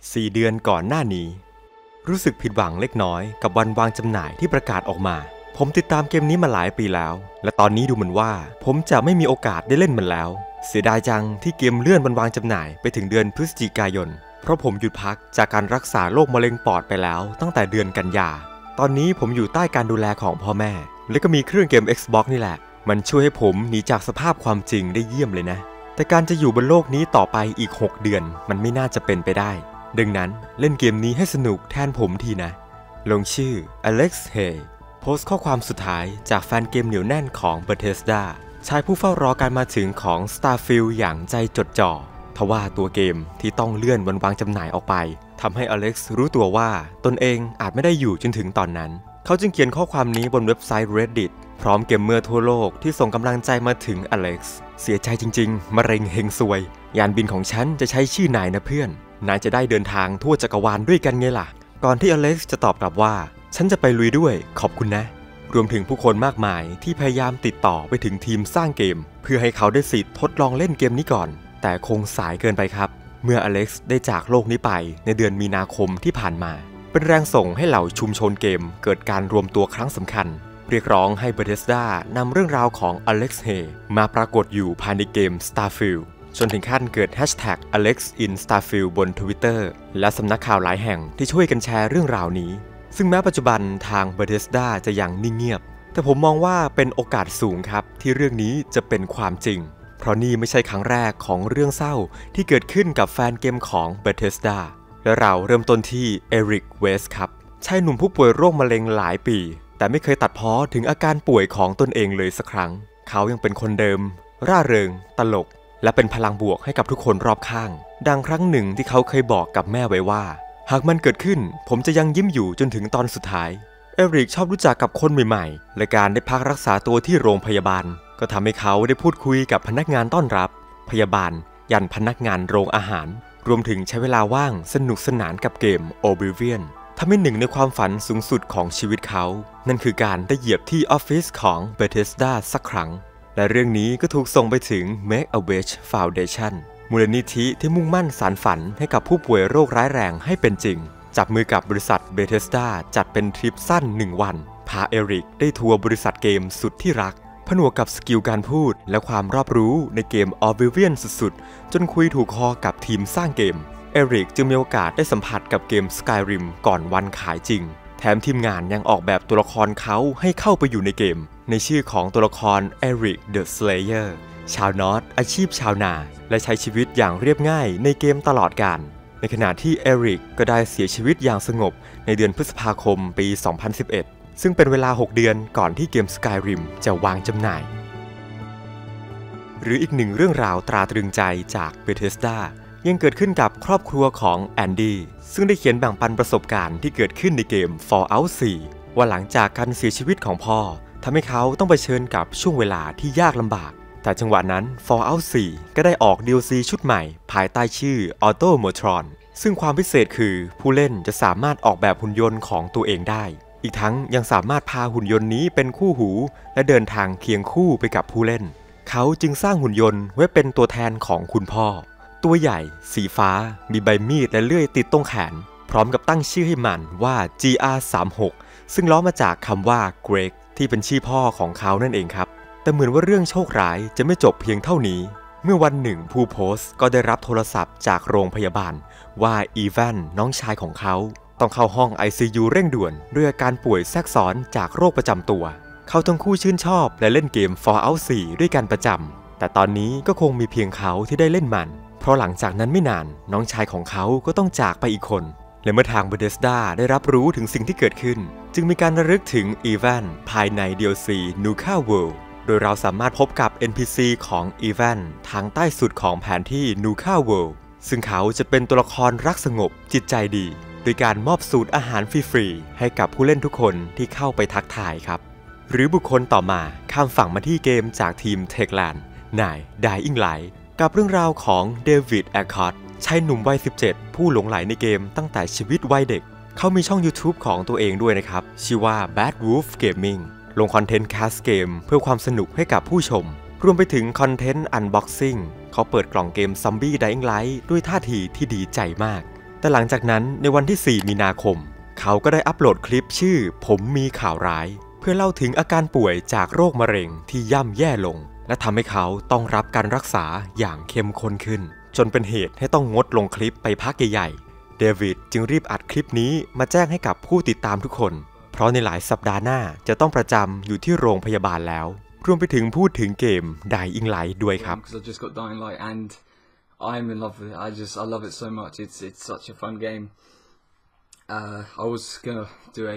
4 เดือนก่อนหน้านี้รู้สึกผิดหวังเล็กน้อยกับวันวางจำหน่ายที่ประกาศออกมาผมติดตามเกมนี้มาหลายปีแล้วและตอนนี้ดูเหมือนว่าผมจะไม่มีโอกาสได้เล่นมันแล้วเสียดายจังที่เกมเลื่อนวันวางจำหน่ายไปถึงเดือนพฤศจิกายนเพราะผมหยุดพักจากการรักษาโรคมะเร็งปอดไปแล้วตั้งแต่เดือนกันยาตอนนี้ผมอยู่ใต้การดูแลของพ่อแม่และก็มีเครื่องเกม Xbox นี่แหละมันช่วยให้ผมหนีจากสภาพความจริงได้เยี่ยมเลยนะแต่การจะอยู่บนโลกนี้ต่อไปอีก6 เดือนมันไม่น่าจะเป็นไปได้ดังนั้นเล่นเกมนี้ให้สนุกแทนผมทีนะลงชื่อ Alex Hay โพสต์ข้อความสุดท้ายจากแฟนเกมเหนียวแน่นของ Bethesda ชายผู้เฝ้ารอการมาถึงของ Starfield อย่างใจจดจ่อทว่าตัวเกมที่ต้องเลื่อนวันวางจำหน่ายออกไปทำให้อเล็กซ์รู้ตัวว่าตนเองอาจไม่ได้อยู่จนถึงตอนนั้นเขาจึงเขียนข้อความนี้บนเว็บไซต์ Reddit พร้อมเกมเมอร์ทั่วโลกที่ส่งกำลังใจมาถึงอเล็กซ์เสียใจจริงๆมะเร็งเฮงซวยยานบินของฉันจะใช้ชื่อนายนะเพื่อนนายจะได้เดินทางทั่วจักรวาลด้วยกันไงล่ะก่อนที่อเล็กซ์จะตอบกลับว่าฉันจะไปลุยด้วยขอบคุณนะรวมถึงผู้คนมากมายที่พยายามติดต่อไปถึงทีมสร้างเกมเพื่อให้เขาได้สิทธิ์ทดลองเล่นเกมนี้ก่อนแต่คงสายเกินไปครับเมื่ออเล็กซ์ได้จากโลกนี้ไปในเดือนมีนาคมที่ผ่านมาเป็นแรงส่งให้เหล่าชุมชนเกมเกิดการรวมตัวครั้งสำคัญเรียกร้องให้ Bethesda นำเรื่องราวของ Alex Hay มาปรากฏอยู่ภายในเกม Starfield จนถึงขั้นเกิด #Alex in Starfield บน Twitter และสำนักข่าวหลายแห่งที่ช่วยกันแชร์เรื่องราวนี้ซึ่งแม้ปัจจุบันทาง Bethesda จะยังนิ่งเงียบแต่ผมมองว่าเป็นโอกาสสูงครับที่เรื่องนี้จะเป็นความจริงเพราะนี่ไม่ใช่ครั้งแรกของเรื่องเศร้าที่เกิดขึ้นกับแฟนเกมของ Bethesda และเราเริ่มต้นที่เอริกเวสครับชายหนุ่มผู้ป่วยโรคมะเร็งหลายปีแต่ไม่เคยตัดพ้อถึงอาการป่วยของตนเองเลยสักครั้งเขายังเป็นคนเดิมร่าเริงตลกและเป็นพลังบวกให้กับทุกคนรอบข้างดังครั้งหนึ่งที่เขาเคยบอกกับแม่ไว้ว่าหากมันเกิดขึ้นผมจะยังยิ้มอยู่จนถึงตอนสุดท้ายเอริกชอบรู้จักกับคนใหม่ๆและการได้พักรักษาตัวที่โรงพยาบาลก็ทำให้เขาได้พูดคุยกับพนักงานต้อนรับพยาบาลยันพนักงานโรงอาหารรวมถึงใช้เวลาว่างสนุกสนานกับเกม Oblivion ทำให้หนึ่งในความฝันสูงสุดของชีวิตเขานั่นคือการได้เหยียบที่ออฟฟิศของ Bethesda สักครั้งและเรื่องนี้ก็ถูกส่งไปถึง Make-A-Wish Foundation มูลนิธิที่มุ่งมั่นสานฝันให้กับผู้ป่วยโรคร้ายแรงให้เป็นจริงจับมือกับบริษัท Bethesda จัดเป็นทริปสั้น1 วันพาเอริกได้ทัวร์บริษัทเกมสุดที่รักผนวกกับสกิลการพูดและความรอบรู้ในเกม Oblivion สุดๆจนคุยถูกคอกับทีมสร้างเกมเอริกจึงมีโอกาสได้สัมผัสกับเกม Skyrim ก่อนวันขายจริงแถมทีมงานยังออกแบบตัวละครเขาให้เข้าไปอยู่ในเกมในชื่อของตัวละครเอริก The Slayer ชาวนอร์ทอาชีพชาวนาและใช้ชีวิตอย่างเรียบง่ายในเกมตลอดกาลในขณะที่เอริกก็ได้เสียชีวิตอย่างสงบในเดือนพฤษภาคมปี 2011 ซึ่งเป็นเวลา 6 เดือนก่อนที่เกม Skyrim จะวางจำหน่ายหรืออีกหนึ่งเรื่องราวตราตรึงใจจาก Bethesda ยังเกิดขึ้นกับครอบครัวของแอนดี้ซึ่งได้เขียนแบ่งปันประสบการณ์ที่เกิดขึ้นในเกม Fallout 4 ว่าหลังจากการเสียชีวิตของพ่อทำให้เขาต้องเผชิญกับช่วงเวลาที่ยากลำบากแต่จังหวะนั้น Fallout 4 ก็ได้ออก DLC ชุดใหม่ภายใต้ชื่อ Automotron ซึ่งความพิเศษคือผู้เล่นจะสามารถออกแบบหุ่นยนต์ของตัวเองได้อีกทั้งยังสามารถพาหุ่นยนต์นี้เป็นคู่หูและเดินทางเคียงคู่ไปกับผู้เล่นเขาจึงสร้างหุ่นยนต์ไว้เป็นตัวแทนของคุณพ่อตัวใหญ่สีฟ้ามีใบมีดและเลื่อยติดตรงแขนพร้อมกับตั้งชื่อให้มันว่า GR36 ซึ่งล้อมาจากคำว่า Greg ที่เป็นชื่อพ่อของเขานั่นเองครับแต่เหมือนว่าเรื่องโชคร้ายจะไม่จบเพียงเท่านี้เมื่อวันหนึ่งผู้โพสต์ก็ได้รับโทรศัพท์จากโรงพยาบาลว่าอีแวนน้องชายของเขาต้องเข้าห้อง ICU เร่งด่วนด้วยอาการป่วยแทรกซ้อนจากโรคประจำตัวเขาทั้งคู่ชื่นชอบและเล่นเกม Fallout 4 ด้วยกันประจำแต่ตอนนี้ก็คงมีเพียงเขาที่ได้เล่นมันเพราะหลังจากนั้นไม่นานน้องชายของเขาก็ต้องจากไปอีกคนและเมื่อทาง Bethesda ได้รับรู้ถึงสิ่งที่เกิดขึ้นจึงมีการระลึกถึงอีแวนภายใน DLC Nuka World โดยเราสามารถพบกับ NPC ของอีแวนทางใต้สุดของแผนที่ Nuka World ซึ่งเขาจะเป็นตัวละครรักสงบจิตใจดีโดยการมอบสูตรอาหารฟรีๆให้กับผู้เล่นทุกคนที่เข้าไปทักทายครับหรือบุคคลต่อมาข้ามฝั่งมาที่เกมจากทีม Techland นาย Dying Light กับเรื่องราวของเดวิดแอคคอร์ดชายหนุ่มวัย 17 ผู้หลงใหลในเกมตั้งแต่ชีวิตวัยเด็กเขามีช่อง YouTube ของตัวเองด้วยนะครับชื่อว่า Bad Wolf Gaming ลงคอนเทนต์แคสเกมเพื่อความสนุกให้กับผู้ชมรวมไปถึงคอนเทนต์ Unboxing เขาเปิดกล่องเกม Zombie Dying Light ด้วยท่าทีที่ดีใจมากแต่หลังจากนั้นในวันที่ 4 มีนาคมเขาก็ได้อัปโหลดคลิปชื่อผมมีข่าวร้ายเพื่อเล่าถึงอาการป่วยจากโรคมะเร็งที่ย่ำแย่ลงและทำให้เขาต้องรับการรักษาอย่างเข้มข้นขึ้นจนเป็นเหตุให้ต้องงดลงคลิปไปพักใหญ่ๆเดวิดจึงรีบอัดคลิปนี้มาแจ้งให้กับผู้ติดตามทุกคนเพราะในหลายสัปดาห์หน้าจะต้องประจำอยู่ที่โรงพยาบาลแล้วรวมไปถึงพูดถึงเกม Dying Light ด้วยครับ I'm in love with it. I love it so much. It's such a fun game. I was gonna do a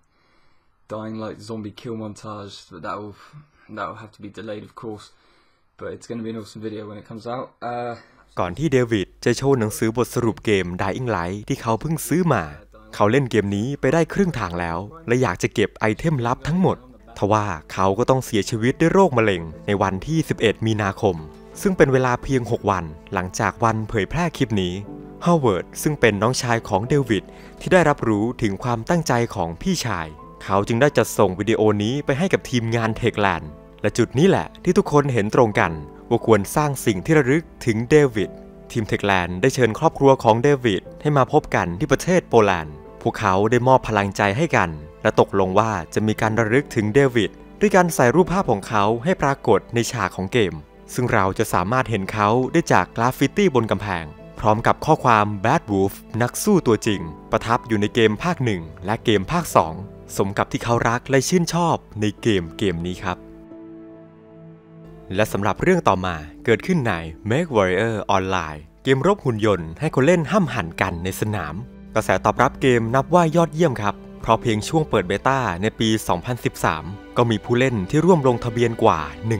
Dying Light zombie kill montage, but that'll have to be delayed, of course. But it's gonna be an awesome video when it comes out. ก่อนที่เดวิดจะโชว์หนังสือบทสรุปเกม Dying Light ที่เขาเพิ่งซื้อมาเขาเล่นเกมนี้ไปได้ครึ่งทางแล้วและอยากจะเก็บไอเทมลับทั้งหมดทว่าเขาก็ต้องเสียชีวิตด้วยโรคมะเร็งในวันที่ 11 มีนาคมซึ่งเป็นเวลาเพียง 6 วันหลังจากวันเผยแพร่คลิปนี้ฮาวเวิร์ดซึ่งเป็นน้องชายของเดวิดที่ได้รับรู้ถึงความตั้งใจของพี่ชายเขาจึงได้จัดส่งวิดีโอนี้ไปให้กับทีมงานเทคแลนด์และจุดนี้แหละที่ทุกคนเห็นตรงกันว่าควรสร้างสิ่งที่ระลึกถึงเดวิดทีมเทคแลนด์ได้เชิญครอบครัวของเดวิดให้มาพบกันที่ประเทศโปแลนด์พวกเขาได้มอบพลังใจให้กันและตกลงว่าจะมีการระลึกถึงเดวิดด้วยการใส่รูปภาพของเขาให้ปรากฏในฉากของเกมซึ่งเราจะสามารถเห็นเขาได้จากกราฟฟิตี้บนกำแพงพร้อมกับข้อความ Bad Wolf นักสู้ตัวจริงประทับอยู่ในเกมภาค 1 และเกมภาค 2 สมกับที่เขารักและชื่นชอบในเกมนี้ครับและสำหรับเรื่องต่อมาเกิดขึ้นใน MechWarrior Online เกมรบหุ่นยนต์ให้คนเล่นห้ำหั่นกันในสนามกระแสตอบรับเกมนับว่ายอดเยี่ยมครับเพราะเพียงช่วงเปิดเบต้าในปี 2013 ก็มีผู้เล่นที่ร่วมลงทะเบียนกว่า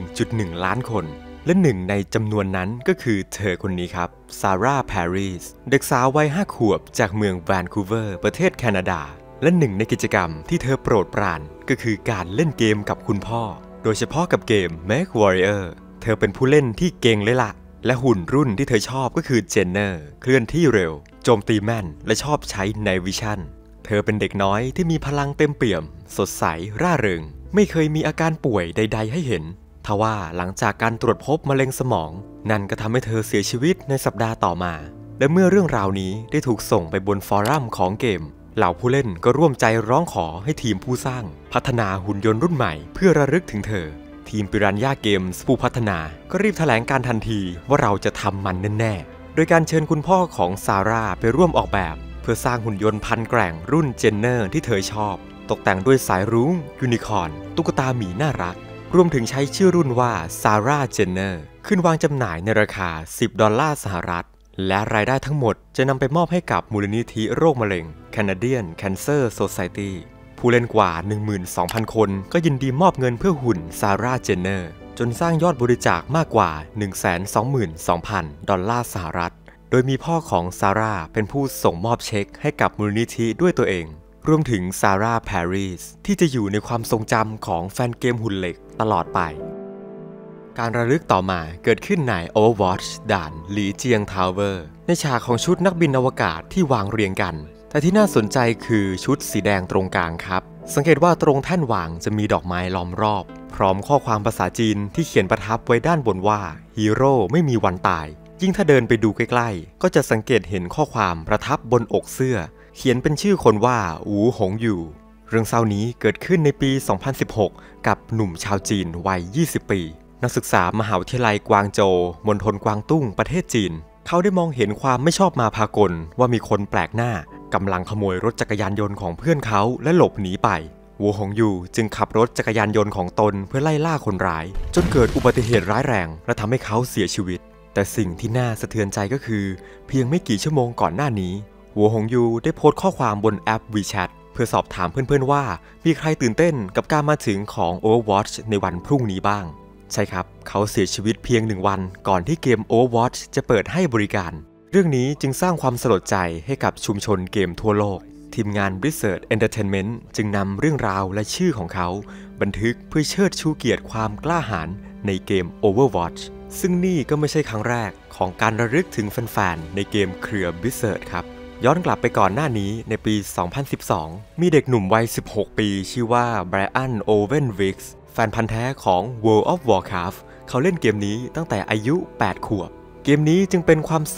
1.1 ล้านคนและหนึ่งในจำนวนนั้นก็คือเธอคนนี้ครับซาร่าแพริสเด็กสาววัย 5 ขวบจากเมืองแวนคูเวอร์ประเทศแคนาดาและหนึ่งในกิจกรรมที่เธอโปรดปรานก็คือการเล่นเกมกับคุณพ่อโดยเฉพาะกับเกม MechWarrior เธอเป็นผู้เล่นที่เก่งเลยล่ะและหุ่นรุ่นที่เธอชอบก็คือเจนเนอร์เคลื่อนที่เร็วโจมตีแม่นและชอบใช้ไนท์วิชั่นเธอเป็นเด็กน้อยที่มีพลังเต็มเปี่ยมสดใสร่าเริงไม่เคยมีอาการป่วยใดๆให้เห็นทว่าหลังจากการตรวจพบมะเร็งสมองนั่นก็ทำให้เธอเสียชีวิตในสัปดาห์ต่อมาและเมื่อเรื่องราวนี้ได้ถูกส่งไปบนฟอรัมของเกมเหล่าผู้เล่นก็ร่วมใจร้องขอให้ทีมผู้สร้างพัฒนาหุ่นยนต์รุ่นใหม่เพื่อระลึกถึงเธอทีมปิรันย่าเกมส์ผู้พัฒนาก็รีบแถลงการทันทีว่าเราจะทำมันแน่ๆโดยการเชิญคุณพ่อของซาร่าไปร่วมออกแบบเพื่อสร้างหุ่นยนต์พันแกร่งรุ่นเจนเนอร์ที่เธอชอบตกแต่งด้วยสายรุ้งยูนิคอร์นตุ๊กตาหมีน่ารักรวมถึงใช้ชื่อรุ่นว่าซาร่าเจนเนอร์ขึ้นวางจำหน่ายในราคา$10และรายได้ทั้งหมดจะนำไปมอบให้กับมูลนิธิโรคมะเร็ง Canadian Cancer Society ผู้เล่นกว่า 12,000 คนก็ยินดีมอบเงินเพื่อหุ่นซาร่าเจนเนอร์จนสร้างยอดบริจาคมากกว่า $122,000 โดยมีพ่อของซาร่าเป็นผู้ส่งมอบเช็คให้กับมูลนิธิด้วยตัวเองรวมถึงซาร่าแพริสที่จะอยู่ในความทรงจำของแฟนเกมหุ่นเหล็กตลอดไปการระลึกต่อมาเกิดขึ้นใน Overwatch ด่านหลีเจียงทาวเวอร์ในฉากของชุดนักบินอวกาศที่วางเรียงกันแต่ที่น่าสนใจคือชุดสีแดงตรงกลางครับสังเกตว่าตรงแท่นวางจะมีดอกไม้ล้อมรอบพร้อมข้อความภาษาจีนที่เขียนประทับไว้ด้านบนว่าฮีโร่ไม่มีวันตายยิ่งถ้าเดินไปดูใกล้ๆก็จะสังเกตเห็นข้อความประทับบนอกเสื้อเขียนเป็นชื่อคนว่าอูหงอยู่เรื่องเศร้านี้เกิดขึ้นในปี 2016 กับหนุ่มชาวจีนวัย 20 ปีนักศึกษามหาวิทยาลัยกวางโจวมณฑลกวางตุ้งประเทศจีนเขาได้มองเห็นความไม่ชอบมาพากลว่ามีคนแปลกหน้ากำลังขโมยรถจักรยานยนต์ของเพื่อนเขาและหลบหนีไปอูหงอยู่จึงขับรถจักรยานยนต์ของตนเพื่อไล่ล่าคนร้ายจนเกิดอุบัติเหตุร้ายแรงและทำให้เขาเสียชีวิตแต่สิ่งที่น่าสะเทือนใจก็คือเพียงไม่กี่ชั่วโมงก่อนหน้านี้หัวหงยูได้โพสต์ข้อความบนแอป WeChat เพื่อสอบถามเพื่อนๆว่ามีใครตื่นเต้นกับการมาถึงของ Overwatch ในวันพรุ่งนี้บ้างใช่ครับเขาเสียชีวิตเพียง1 วันก่อนที่เกม Overwatch จะเปิดให้บริการเรื่องนี้จึงสร้างความสลดใจให้กับชุมชนเกมทั่วโลกทีมงาน Blizzard Entertainment จึงนำเรื่องราวและชื่อของเขาบันทึกเพื่อเชิดชูเกียรติความกล้าหาญในเกม Overwatch ซึ่งนี่ก็ไม่ใช่ครั้งแรกของการระลึกถึงแฟนๆในเกมเครือ Blizzard ครับย้อนกลับไปก่อนหน้านี้ในปี 2012 มีเด็กหนุ่มวัย 16 ปีชื่อว่าไบรอัน โอเวนวิกส์แฟนพันธุ์แท้ของ World of Warcraft เขาเล่นเกมนี้ตั้งแต่อายุ 8 ขวบเกมนี้จึงเป็นความสุข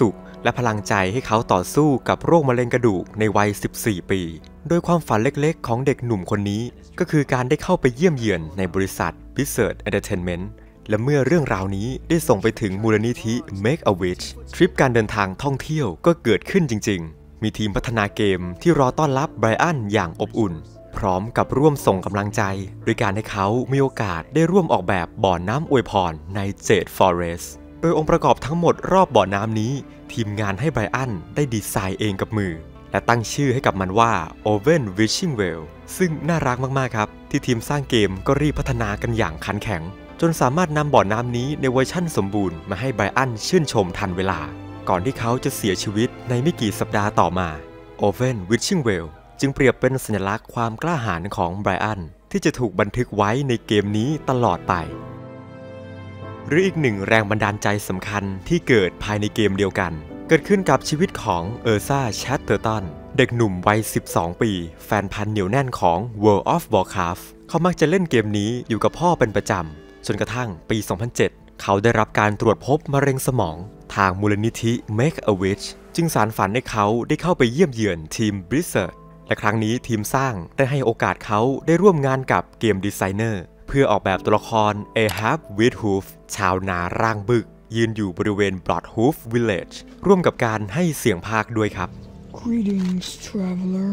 และพลังใจให้เขาต่อสู้กับโรคมะเร็งกระดูกในวัย 14 ปี โดยความฝันเล็กๆของเด็กหนุ่มคนนี้ก็คือการได้เข้าไปเยี่ยมเยือนในบริษัท Blizzard Entertainment และเมื่อเรื่องราวนี้ได้ส่งไปถึงมูลนิธิ Make a Wish ทริปการเดินทางท่องเที่ยวก็เกิดขึ้นจริงๆมีทีมพัฒนาเกมที่รอต้อนรับไบรอันอย่างอบอุ่นพร้อมกับร่วมส่งกำลังใจโดยการให้เขามีโอกาสได้ร่วมออกแบบบ่อน้ำอวยพรใน Jade Forest โดยองค์ประกอบทั้งหมดรอบบ่อน้ำนี้ทีมงานให้ไบรอันได้ดีไซน์เองกับมือและตั้งชื่อให้กับมันว่า Oven Wishing Well ซึ่งน่ารักมากๆครับที่ทีมสร้างเกมก็รีบพัฒนากันอย่างขันแข็งจนสามารถนำบ่อน้ำนี้ในเวอร์ชั่นสมบูรณ์มาให้ไบรอันชื่นชมทันเวลาก่อนที่เขาจะเสียชีวิตในไม่กี่สัปดาห์ต่อมา Oven Wishing Well จึงเปรียบเป็นสัญลักษณ์ความกล้าหาญของไบรอันที่จะถูกบันทึกไว้ในเกมนี้ตลอดไปหรืออีกหนึ่งแรงบันดาลใจสำคัญที่เกิดภายในเกมเดียวกันเกิดขึ้นกับชีวิตของเออร์ซา แชตเตอร์ตันเด็กหนุ่มวัย 12 ปีแฟนพันธุ์เหนียวแน่นของ World of Warcraft เขามักจะเล่นเกมนี้อยู่กับพ่อเป็นประจำจนกระทั่งปี 2007 เขาได้รับการตรวจพบมะเร็งสมองทางมูลนิธิ Make a Wish จึงสานฝันให้เขาได้เข้าไปเยี่ยมเยือนทีม Blizzard และครั้งนี้ทีมสร้างได้ให้โอกาสเขาได้ร่วมงานกับเกมดีไซเนอร์เพื่อออกแบบตัวละคร Ahab Wheathoof ชาวนาร่างบึกยืนอยู่บริเวณ Bloodhoof Village ร่วมกับการให้เสียงพากย์ด้วยครับ Greetings, traveler.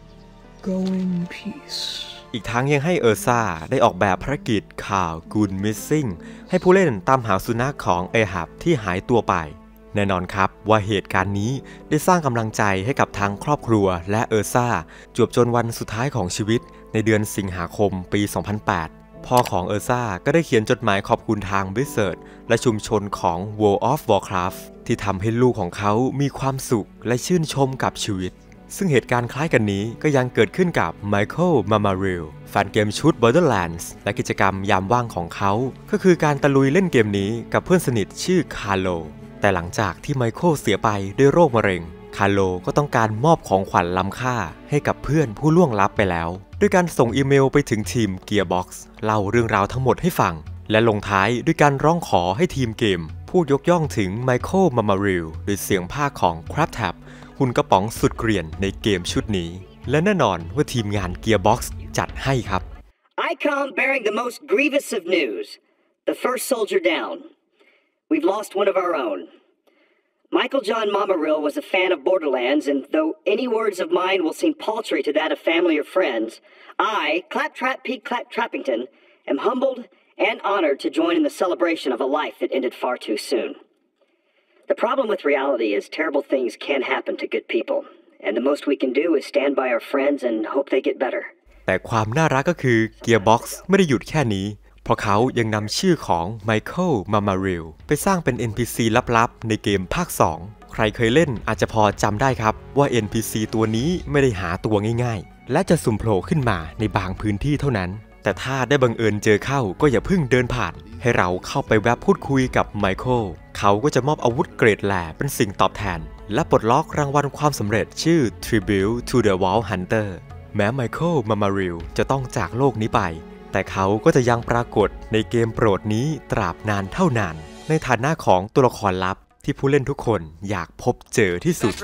Go in peace. อีกทั้งยังให้เออร์ซาได้ออกแบบภารกิจข่าว Good Missing ให้ผู้เล่นตามหาสุนัขของเอฮับที่หายตัวไปแน่นอนครับว่าเหตุการณ์นี้ได้สร้างกำลังใจให้กับทั้งครอบครัวและเออร์ซาจวบจนวันสุดท้ายของชีวิตในเดือนสิงหาคมปี 2008 พ่อของเออร์ซาก็ได้เขียนจดหมายขอบคุณทาง Blizzard และชุมชนของ World of Warcraft ที่ทำให้ลูกของเขามีความสุขและชื่นชมกับชีวิตซึ่งเหตุการณ์คล้ายกันนี้ก็ยังเกิดขึ้นกับไมเคิล มามาริลแฟนเกมชุด Borderlands และกิจกรรมยามว่างของเขาก็คือการตะลุยเล่นเกมนี้กับเพื่อนสนิทชื่อคาร์โลแต่หลังจากที่ไมเคิลเสียไปด้วยโรคมะเร็งคาร์โลก็ต้องการมอบของขวัญล้ำค่าให้กับเพื่อนผู้ล่วงลับไปแล้วด้วยการส่งอีเมลไปถึงทีม Gearbox เล่าเรื่องราวทั้งหมดให้ฟังและลงท้ายด้วยการร้องขอให้ทีมเกมพูดยกย่องถึงไมเคิล มามาริลโดยเสียงพากย์ของ Crabtrap หุ่นกระป๋องสุดเกรียนในเกมชุดนี้และแน่นอนว่าทีมงาน Gearbox จัดให้ครับ I come bearing the most grievous of news. The first soldier down. We've lost one of our own. Michael John Mamarill was a fan of Borderlands, and though any words of mine will seem paltry to that of family or friends, I, Claptrap Pete Claptrappington, am humbled and honored to join in the celebration of a life that ended far too soon. The problem with reality is terrible things can happen to good people, and the most we can do is stand by our friends and hope they get better. แต่ความน่ารักก็คือ Gearbox ไม่ได้หยุดแค่นี้เพราะเขายังนำชื่อของไมเคิล มามาริลไปสร้างเป็น NPC ลับๆในเกมภาค 2 ใครเคยเล่นอาจจะพอจำได้ครับว่า NPC ตัวนี้ไม่ได้หาตัวง่ายๆและจะสุ่มโผล่ขึ้นมาในบางพื้นที่เท่านั้นแต่ถ้าได้บังเอิญเจอเข้าก็อย่าเพิ่งเดินผ่านให้เราเข้าไปแวะพูดคุยกับไมเคิลเขาก็จะมอบอาวุธเกรดแหลเป็นสิ่งตอบแทนและปลดล็อกรางวัลความสำเร็จชื่อ Tribute to the Vault Hunter แม้ไมเคิล มามาริลจะต้องจากโลกนี้ไปแต่เขาก็จะยังปรากฏในเกมโปรดนี้ตราบนานเท่านานในฐานะของตัวละครลับที่ผู้เล่นทุกคนอยากพบเจอที่สุด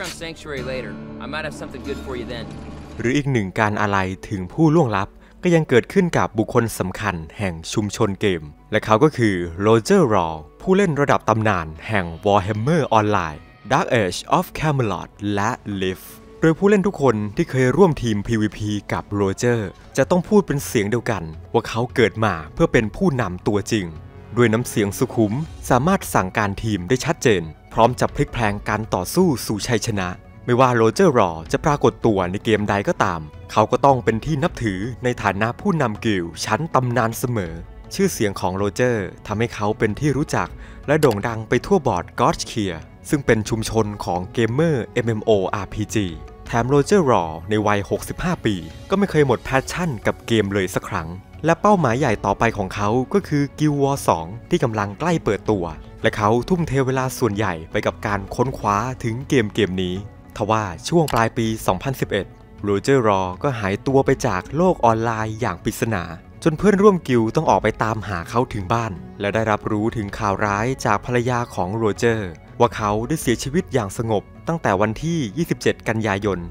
หรืออีกหนึ่งการอาลัยถึงผู้ล่วงลับก็ยังเกิดขึ้นกับบุคคลสำคัญแห่งชุมชนเกมและเขาก็คือโรเจอร์ รอลผู้เล่นระดับตำนานแห่ง Warhammer Online Dark Age of Camelot และ Liveโดยผู้เล่นทุกคนที่เคยร่วมทีม PVP กับโรเจอร์จะต้องพูดเป็นเสียงเดียวกันว่าเขาเกิดมาเพื่อเป็นผู้นำตัวจริงด้วยน้ำเสียงสุขุมสามารถสั่งการทีมได้ชัดเจนพร้อมจะพลิกแพลงการต่อสู้สู่ชัยชนะไม่ว่าโรเจอร์ รอจะปรากฏตัวในเกมใดก็ตามเขาก็ต้องเป็นที่นับถือในฐานะผู้นำกิลด์ชั้นตำนานเสมอชื่อเสียงของโรเจอร์ทำให้เขาเป็นที่รู้จักและโด่งดังไปทั่วบอร์ด Godskier ซึ่งเป็นชุมชนของเกมเมอร์ MMORPGแถมโรเจอร์ รอในวัย 65 ปีก็ไม่เคยหมดแพชชั่นกับเกมเลยสักครั้งและเป้าหมายใหญ่ต่อไปของเขาก็คือ Guild Wars 2 ที่กำลังใกล้เปิดตัวและเขาทุ่มเทเวลาส่วนใหญ่ไปกับการค้นคว้าถึงเกมนี้ทว่าช่วงปลายปี 2011 โรเจอร์ รอก็หายตัวไปจากโลกออนไลน์อย่างปริศนาจนเพื่อนร่วมกิลด์ต้องออกไปตามหาเขาถึงบ้านและได้รับรู้ถึงข่าวร้ายจากภรรยาของโรเจอร์ว่าเขาได้เสียชีวิตอย่างสงบตั้งแต่วันที่ 27 กันยายน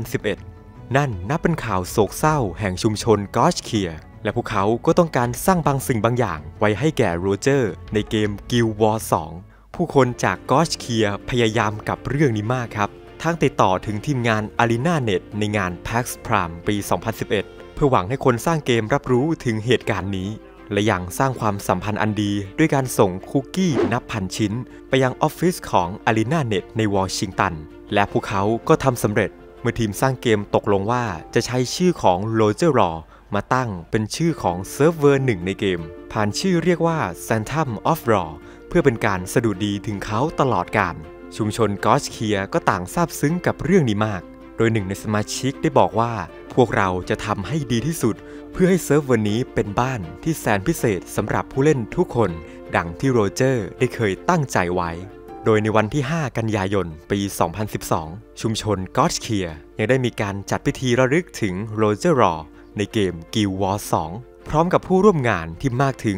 2011 นั่นนับเป็นข่าวโศกเศร้าแห่งชุมชนกอชเคียและพวกเขาก็ต้องการสร้างบางสิ่งบางอย่างไว้ให้แก่โรเจอร์ในเกม Guild Wars 2 ผู้คนจากกอชเคียพยายามกับเรื่องนี้มากครับทั้งติดต่อถึงทีมงาน ArenaNet ในงาน PAX Prime ปี 2011 เพื่อหวังให้คนสร้างเกมรับรู้ถึงเหตุการณ์นี้และยังสร้างความสัมพันธ์อันดีด้วยการส่งคุกกี้นับพันชิ้นไปยังออฟฟิศของ ArenaNet ในวอชิงตันและพวกเขาก็ทำสำเร็จเมื่อทีมสร้างเกมตกลงว่าจะใช้ชื่อของโรเจอร์ รอมาตั้งเป็นชื่อของเซิร์ฟเวอร์หนึ่งในเกมผ่านชื่อเรียกว่า Phantom of Raw เพื่อเป็นการสดุดีถึงเขาตลอดกาลชุมชนกอชเคียก็ต่างซาบซึ้งกับเรื่องนี้มากโดยหนึ่งในสมาชิกได้บอกว่าพวกเราจะทำให้ดีที่สุดเพื่อให้เซิร์ฟเวอร์นี้เป็นบ้านที่แสนพิเศษสำหรับผู้เล่นทุกคนดังที่โรเจอร์ได้เคยตั้งใจไว้โดยในวันที่ 5 กันยายน ปี 2012 ชุมชนกอชเคียยังได้มีการจัดพิธีระลึกถึงโรเจอร์ รอในเกม Guild Wars 2 พร้อมกับผู้ร่วมงานที่มากถึง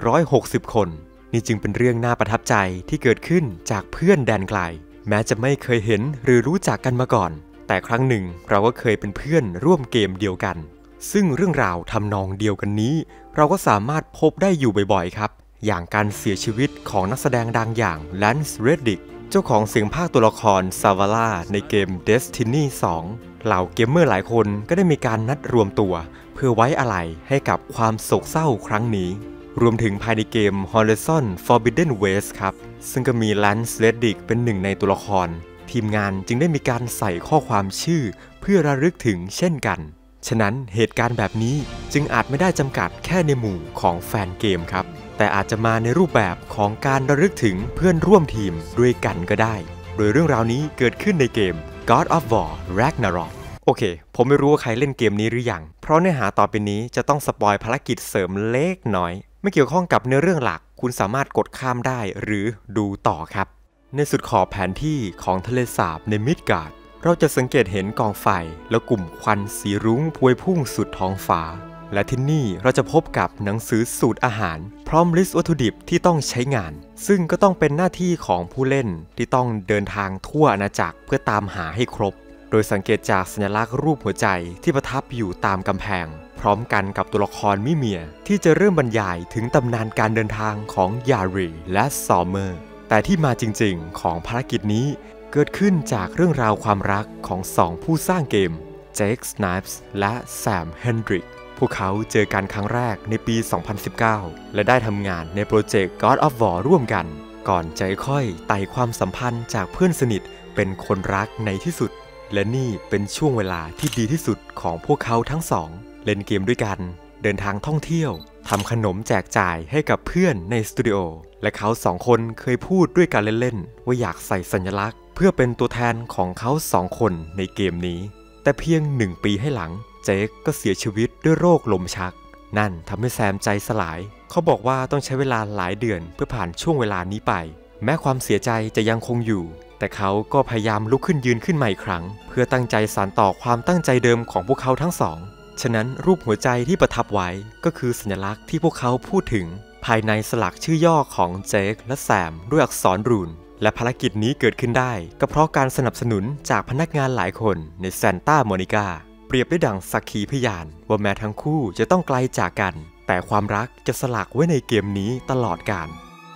460 คนนี่จึงเป็นเรื่องน่าประทับใจที่เกิดขึ้นจากเพื่อนแดนไกลแม้จะไม่เคยเห็นหรือรู้จักกันมาก่อนแต่ครั้งหนึ่งเราก็เคยเป็นเพื่อนร่วมเกมเดียวกันซึ่งเรื่องราวทำนองเดียวกันนี้เราก็สามารถพบได้อยู่บ่อยๆครับอย่างการเสียชีวิตของนักแสดงดังอย่างแลนซ์ เรดดิกเจ้าของเสียงพากย์ตัวละครซาวาร่าในเกม Destiny 2 เหล่าเกมเมอร์หลายคนก็ได้มีการนัดรวมตัวเพื่อไว้อาลัยให้กับความโศกเศร้าครั้งนี้รวมถึงภายในเกม Horizon Forbidden West ครับซึ่งก็มีแลนซ์ เรดดิกเป็นหนึ่งในตัวละครทีมงานจึงได้มีการใส่ข้อความชื่อเพื่อระลึกถึงเช่นกันฉะนั้นเหตุการณ์แบบนี้จึงอาจไม่ได้จำกัดแค่ในหมู่ของแฟนเกมครับแต่อาจจะมาในรูปแบบของการระลึกถึงเพื่อนร่วมทีมด้วยกันก็ได้โดยเรื่องราวนี้เกิดขึ้นในเกม God of War Ragnarok โอเคผมไม่รู้ว่าใครเล่นเกมนี้หรือยังเพราะเนื้อหาต่อไปนี้จะต้องสปอยภารกิจเสริมเล็กน้อยไม่เกี่ยวข้องกับเนื้อเรื่องหลักคุณสามารถกดข้ามได้หรือดูต่อครับในสุดขอบแผนที่ของทะเลสาบในมิดการ์ดเราจะสังเกตเห็นกองไฟและกลุ่มควันสีรุ้งพวยพุ่งสุดท้องฟ้าและที่นี่เราจะพบกับหนังสือสูตรอาหารพร้อมลิสต์วัตถุดิบที่ต้องใช้งานซึ่งก็ต้องเป็นหน้าที่ของผู้เล่นที่ต้องเดินทางทั่วอาณาจักรเพื่อตามหาให้ครบโดยสังเกตจากสัญลักษณ์รูปหัวใจที่ประทับอยู่ตามกำแพงพร้อมกันกับตัวละครมิเมียที่จะเริ่มบรรยายถึงตำนานการเดินทางของยารีและซอมเมอร์แต่ที่มาจริงๆของภารกิจนี้เกิดขึ้นจากเรื่องราวความรักของสองผู้สร้างเกมเจค สไนป์ส์และแซม เฮนดริกพวกเขาเจอกันครั้งแรกในปี 2019 และได้ทำงานในโปรเจกต์ God of War ร่วมกันก่อนใจค่อยไต่ความสัมพันธ์จากเพื่อนสนิทเป็นคนรักในที่สุดและนี่เป็นช่วงเวลาที่ดีที่สุดของพวกเขาทั้งสองเล่นเกมด้วยกันเดินทางท่องเที่ยวทำขนมแจกจ่ายให้กับเพื่อนในสตูดิโอและเขาสองคนเคยพูดด้วยกันเล่นๆว่าอยากใส่สัญลักษณ์เพื่อเป็นตัวแทนของเขาสองคนในเกมนี้แต่เพียง1 ปีให้หลังเจคก็เสียชีวิตด้วยโรคลมชักนั่นทำให้แซมใจสลายเขาบอกว่าต้องใช้เวลาหลายเดือนเพื่อผ่านช่วงเวลานี้ไปแม้ความเสียใจจะยังคงอยู่แต่เขาก็พยายามลุกขึ้นยืนขึ้นใหม่อีกครั้งเพื่อตั้งใจสานต่อความตั้งใจเดิมของพวกเขาทั้งสองฉะนั้นรูปหัวใจที่ประทับไว้ก็คือสัญลักษณ์ที่พวกเขาพูดถึงภายในสลักชื่อย่อของเจคและแซมด้วยอักษรรูนและภารกิจนี้เกิดขึ้นได้ก็เพราะการสนับสนุนจากพนักงานหลายคนในซานตาโมนิกาเปรียบได้ดั่งสักขีพยานว่าแม้ทั้งคู่จะต้องไกลจากกันแต่ความรักจะสลักไว้ในเกมนี้ตลอดกาล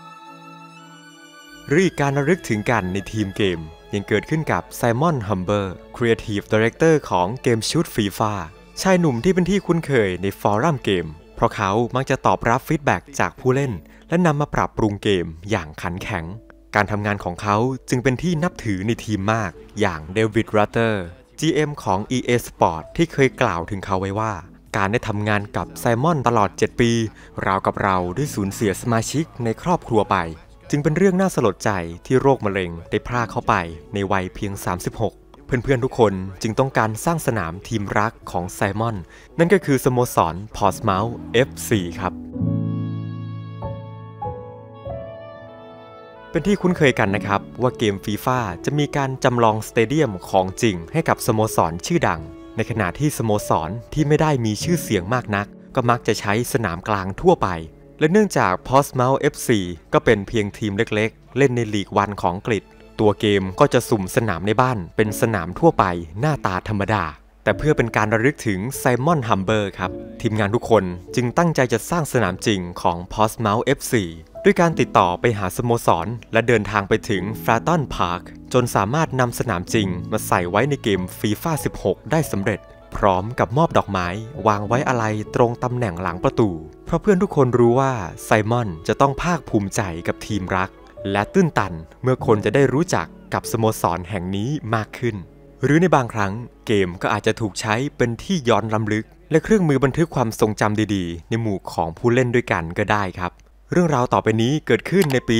หรืออีกการระลึกถึงกันในทีมเกมยังเกิดขึ้นกับไซมอน ฮัมเบอร์ Creative Director ของเกมชุดฟีฟ่าชายหนุ่มที่เป็นที่คุ้นเคยในฟอรัมเกมเพราะเขามักจะตอบรับฟีดแบ็กจากผู้เล่นและนำมาปรับปรุงเกมอย่างขันแข็งการทำงานของเขาจึงเป็นที่นับถือในทีมมากอย่างเดวิด รัตเตอร์ GM ของ EA Sport ที่เคยกล่าวถึงเขาไว้ว่าการได้ทำงานกับไซมอนตลอด7 ปีราวกับเราได้สูญเสียสมาชิกในครอบครัวไปจึงเป็นเรื่องน่าสลดใจที่โรคมะเร็งได้พรากเขาไปในวัยเพียง36เพื่อนๆทุกคนจึงต้องการสร้างสนามทีมรักของไซมอนนั่นก็คือสโมสรพอร์ตสมัธ FC ครับเป็นที่คุ้นเคยกันนะครับว่าเกมฟีฟ่าจะมีการจำลองสเตเดียมของจริงให้กับสโมสรชื่อดังในขณะที่สโมสรที่ไม่ได้มีชื่อเสียงมากนักก็มักจะใช้สนามกลางทั่วไปและเนื่องจาก Portsmouth FC ก็เป็นเพียงทีมเล็กๆเล่นในลีกวันของอังกฤษตัวเกมก็จะสุ่มสนามในบ้านเป็นสนามทั่วไปหน้าตาธรรมดาแต่เพื่อเป็นการระลึกถึงไซมอนฮัมเบอร์ครับทีมงานทุกคนจึงตั้งใจจะสร้างสนามจริงของ Portsmouth FC ด้วยการติดต่อไปหาสโมสรและเดินทางไปถึง Fratton Park จนสามารถนำสนามจริงมาใส่ไว้ในเกม FIFA 16 ได้สำเร็จพร้อมกับมอบดอกไม้วางไว้อาลัยตรงตำแหน่งหลังประตูเพราะเพื่อนทุกคนรู้ว่าไซมอนจะต้องภาคภูมิใจกับทีมรักและตื้นตันเมื่อคนจะได้รู้จักกับสโมสรแห่งนี้มากขึ้นหรือในบางครั้งเกมก็อาจจะถูกใช้เป็นที่ย้อนรำลึกและเครื่องมือบันทึกความทรงจำดีๆในหมู่ของผู้เล่นด้วยกันก็ได้ครับเรื่องราวต่อไปนี้เกิดขึ้นในปี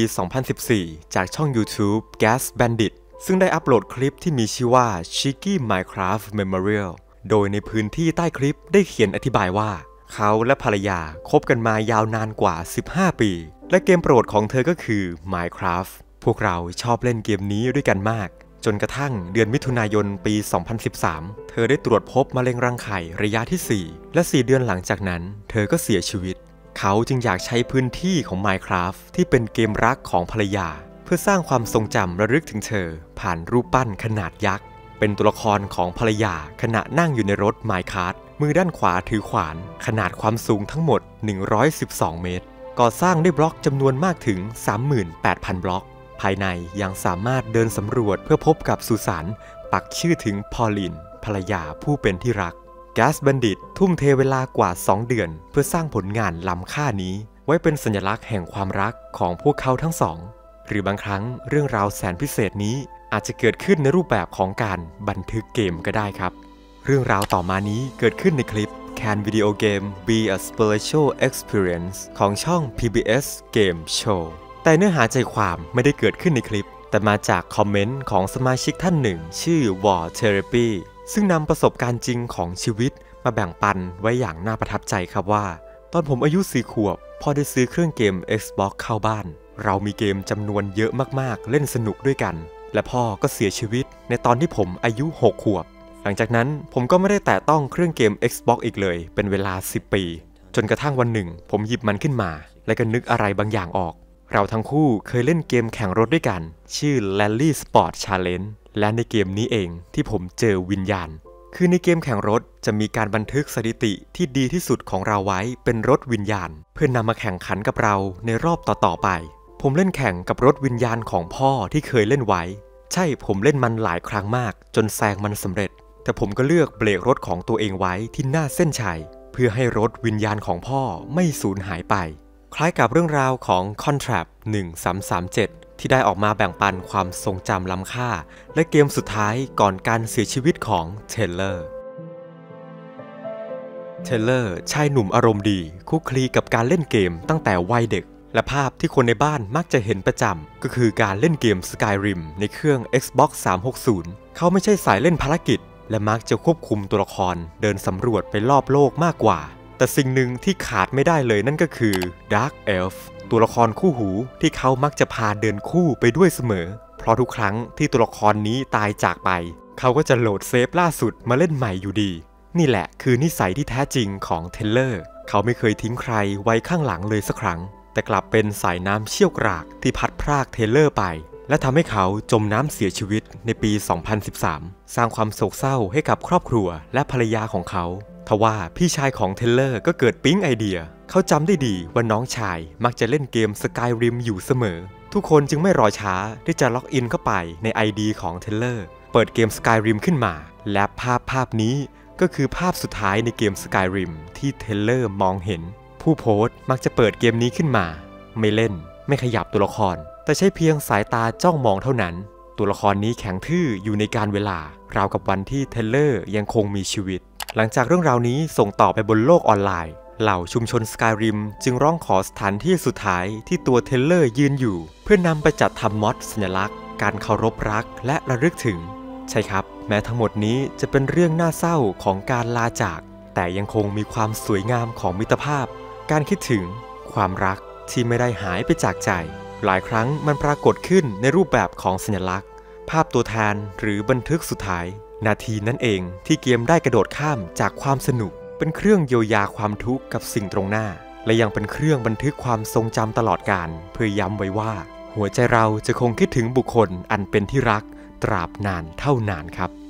2014 จากช่อง YouTube Gas Bandit ซึ่งได้อัปโหลดคลิปที่มีชื่อว่า Cheeky Minecraft Memorial โดยในพื้นที่ใต้คลิปได้เขียนอธิบายว่าเขาและภรรยาคบกันมายาวนานกว่า 15 ปีและเกมโปรดของเธอก็คือ Minecraft พวกเราชอบเล่นเกมนี้ด้วยกันมากจนกระทั่งเดือนมิถุนายนปี 2013 เธอได้ตรวจพบมะเร็งรังไข่ระยะที่ 4 และ 4 เดือนหลังจากนั้นเธอก็เสียชีวิตเขาจึงอยากใช้พื้นที่ของ Minecraft ที่เป็นเกมรักของภรรยาเพื่อสร้างความทรงจำระลึกถึงเธอผ่านรูปปั้นขนาดยักษ์เป็นตัวละครของภรรยาขณะนั่งอยู่ในรถ Minecraft มือด้านขวาถือขวานขนาดความสูงทั้งหมด 112 เมตรก่อสร้างด้วยบล็อกจำนวนมากถึง 38,000 บล็อกภายในยังสามารถเดินสำรวจเพื่อพบกับสุสานปักชื่อถึงพอลลินภรรยาผู้เป็นที่รัก Gas Bandit ทุ่มเทเวลากว่า 2 เดือนเพื่อสร้างผลงานล้ำค่านี้ไว้เป็นสัญลักษณ์แห่งความรักของพวกเขาทั้งสองหรือบางครั้งเรื่องราวแสนพิเศษนี้อาจจะเกิดขึ้นในรูปแบบของการบันทึกเกมก็ได้ครับเรื่องราวต่อมานี้เกิดขึ้นในคลิป Can Video Game Be a Spiritual Experience ของช่อง PBS Game Show แต่เนื้อหาใจความไม่ได้เกิดขึ้นในคลิปแต่มาจากคอมเมนต์ของสมาชิกท่านหนึ่งชื่อ War Therapy ซึ่งนำประสบการณ์จริงของชีวิตมาแบ่งปันไว้อย่างน่าประทับใจครับว่าตอนผมอายุ 4 ขวบพ่อได้ซื้อเครื่องเกม Xbox เข้าบ้านเรามีเกมจำนวนเยอะมากๆเล่นสนุกด้วยกันและพ่อก็เสียชีวิตในตอนที่ผมอายุ 6 ขวบหลังจากนั้นผมก็ไม่ได้แตะต้องเครื่องเกม Xbox อีกเลยเป็นเวลา 10 ปีจนกระทั่งวันหนึ่งผมหยิบมันขึ้นมาและก็นึกอะไรบางอย่างออกเราทั้งคู่เคยเล่นเกมแข่งรถด้วยกันชื่อ Rally Sport Challenge และในเกมนี้เองที่ผมเจอวิญญาณคือในเกมแข่งรถจะมีการบันทึกสถิติที่ดีที่สุดของเราไว้เป็นรถวิญญาณเพื่อนำมาแข่งขันกับเราในรอบต่อๆไปผมเล่นแข่งกับรถวิญญาณของพ่อที่เคยเล่นไว้ใช่ผมเล่นมันหลายครั้งมากจนแซงมันสำเร็จแต่ผมก็เลือกเบรกรถของตัวเองไว้ที่หน้าเส้นชัยเพื่อให้รถวิญญาณของพ่อไม่สูญหายไปคล้ายกับเรื่องราวของ Contract 1337 ที่ได้ออกมาแบ่งปันความทรงจำล้ำค่าและเกมสุดท้ายก่อนการเสียชีวิตของเทเลอร์ชายหนุ่มอารมณ์ดีคุกคลีกับการเล่นเกมตั้งแต่วัยเด็กและภาพที่คนในบ้านมักจะเห็นประจำก็คือการเล่นเกม Skyrim ในเครื่อง Xbox 360 เขาไม่ใช่สายเล่นภารกิจและมักจะควบคุมตัวละครเดินสำรวจไปรอบโลกมากกว่าแต่สิ่งหนึ่งที่ขาดไม่ได้เลยนั่นก็คือ Dark Elf ตัวละครคู่หูที่เขามักจะพาเดินคู่ไปด้วยเสมอเพราะทุกครั้งที่ตัวละครนี้ตายจากไปเขาก็จะโหลดเซฟล่าสุดมาเล่นใหม่อยู่ดีนี่แหละคือนิสัยที่แท้จริงของเทเลอร์เขาไม่เคยทิ้งใครไว้ข้างหลังเลยสักครั้งแต่กลับเป็นสายน้ำเชี่ยวกรากที่พัดพรากเทเลอร์ไปและทำให้เขาจมน้ำเสียชีวิตในปี 2013 สร้างความโศกเศร้าให้กับครอบครัวและภรรยาของเขาทว่าพี่ชายของเทเลอร์ก็เกิดปิ๊งไอเดียเขาจำได้ดีว่าน้องชายมักจะเล่นเกม Skyrim อยู่เสมอทุกคนจึงไม่รอช้าที่จะล็อกอินเข้าไปใน ID ของเทเลอร์เปิดเกม Skyrim ขึ้นมาและภาพนี้ก็คือภาพสุดท้ายในเกม Skyrim ที่เทเลอร์มองเห็นผู้โพสต์มักจะเปิดเกมนี้ขึ้นมาไม่เล่นไม่ขยับตัวละครแต่ใช้เพียงสายตาจ้องมองเท่านั้นตัวละครนี้แข็งทื่ออยู่ในการเวลาราวกับวันที่เทเลอร์ยังคงมีชีวิตหลังจากเรื่องราวนี้ส่งต่อไปบนโลกออนไลน์เหล่าชุมชน Skyrim จึงร้องขอสถานที่สุดท้ายที่ตัวเทเลอร์ยืนอยู่เพื่อนำไปจัดทำมอดสัญลักษณ์การเคารพรักและระลึกถึงใช่ครับแม้ทั้งหมดนี้จะเป็นเรื่องน่าเศร้าของการลาจากแต่ยังคงมีความสวยงามของมิตรภาพการคิดถึงความรักที่ไม่ได้หายไปจากใจหลายครั้งมันปรากฏขึ้นในรูปแบบของสัญลักษณ์ภาพตัวแทนหรือบันทึกสุดท้ายนาทีนั้นเองที่เกมได้กระโดดข้ามจากความสนุกไปเป็นเครื่องเยียวยาความทุกข์กับสิ่งตรงหน้าและยังเป็นเครื่องบันทึกความทรงจำตลอดกาลเพื่อย้ำไว้ว่าหัวใจเราจะคงคิดถึงบุคคลอันเป็นที่รักตราบนานเท่านานครับ